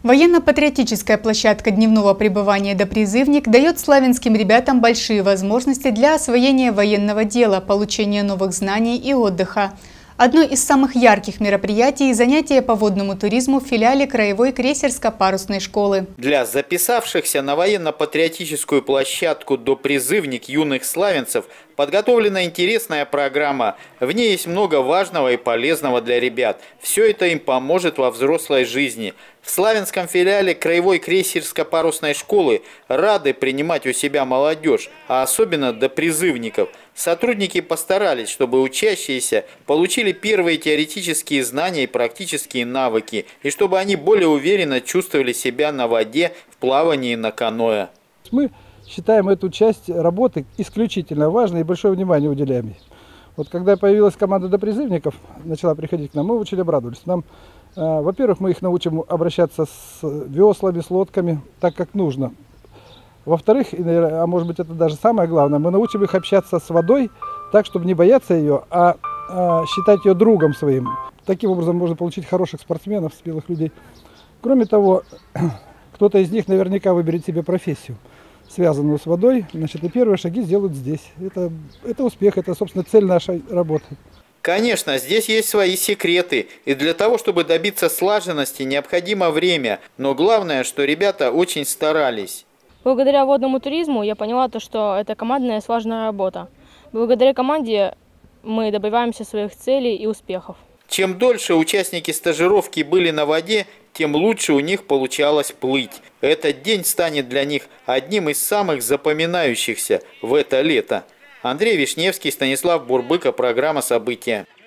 Военно-патриотическая площадка дневного пребывания «Допризывник» дает славянским ребятам большие возможности для освоения военного дела, получения новых знаний и отдыха. Одно из самых ярких мероприятий – занятия по водному туризму в филиале Краевой крейсерско-парусной школы. Для записавшихся на военно-патриотическую площадку «Допризывник» юных славянцев подготовлена интересная программа. В ней есть много важного и полезного для ребят. Все это им поможет во взрослой жизни. В славянском филиале Краевой крейсерско-парусной школы рады принимать у себя молодежь, а особенно допризывников. Сотрудники постарались, чтобы учащиеся получили первые теоретические знания и практические навыки, и чтобы они более уверенно чувствовали себя на воде в плавании на каноэ. Мы считаем эту часть работы исключительно важной и большое внимание уделяем ей. Вот когда появилась команда допризывников, начала приходить к нам, мы очень обрадовались. Нам, во-первых, мы их научим обращаться с веслами, с лодками так, как нужно. Во-вторых, а может быть это даже самое главное, мы научим их общаться с водой так, чтобы не бояться ее, а считать ее другом своим. Таким образом можно получить хороших спортсменов, смелых людей. Кроме того, кто-то из них наверняка выберет себе профессию, связанную с водой. Значит, и первые шаги сделают здесь. Это успех, это, собственно, цель нашей работы. Конечно, здесь есть свои секреты, и для того, чтобы добиться слаженности, необходимо время, но главное, что ребята очень старались. Благодаря водному туризму я поняла, что это командная слаженная работа. Благодаря команде мы добиваемся своих целей и успехов. Чем дольше участники стажировки были на воде, тем лучше у них получалось плыть. Этот день станет для них одним из самых запоминающихся в это лето. Андрей Вишневский, Станислав Бурбыка, программа «События».